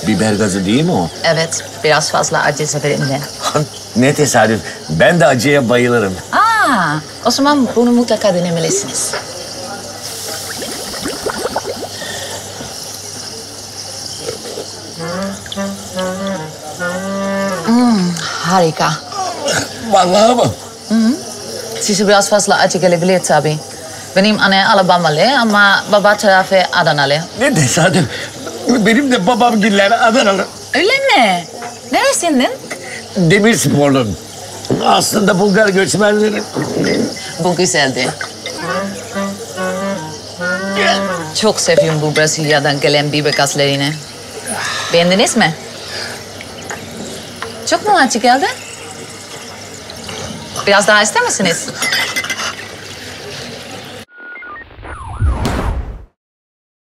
Biber gazı değil mi o? Evet, biraz fazla acı severim. Ne tesadüf. Ben de acıya bayılırım. O zaman bunu mutlaka denemelisiniz. Harika. Vallahi mı? Size biraz fazla acı gelebilir tabii. Benim anne Alabamalı ama baba tarafı Adanalı. Ne tesadüf. Benim de babamgiller Adanalı. Öyle mi? Neresinden? Demirsporlu. Aslında Bulgar göçmenleri. Bu güzeldi. Çok seviyorum bu Brezilya'dan gelen biber gazlarını. Beğendiniz mi? Çok mu acı geldi? Biraz daha ister misiniz?